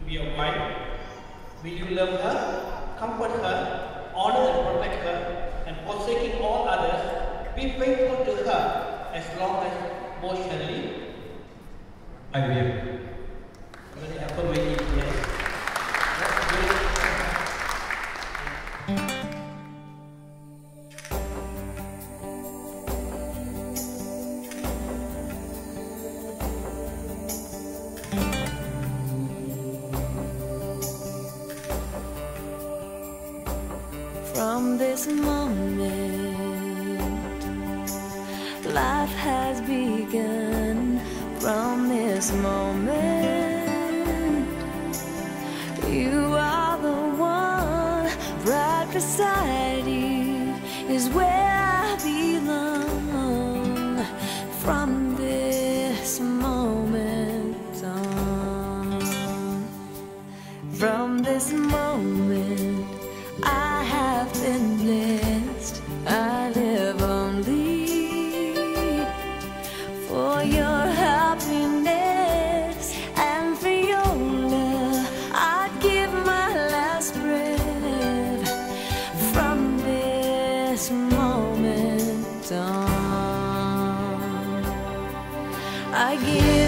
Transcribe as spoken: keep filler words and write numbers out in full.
be a wife? Will you love her, comfort her, honor and protect her, and forsaking all others, be faithful to her as long as both shall live? I will. Very affirmative, yes. That's great. From this moment, life has begun. From this moment, you are the one. Right beside you is where I belong. From this moment on, from this moment, I have been blessed. I live only for your happiness and for your love. I'd give my last breath. From this moment on, I give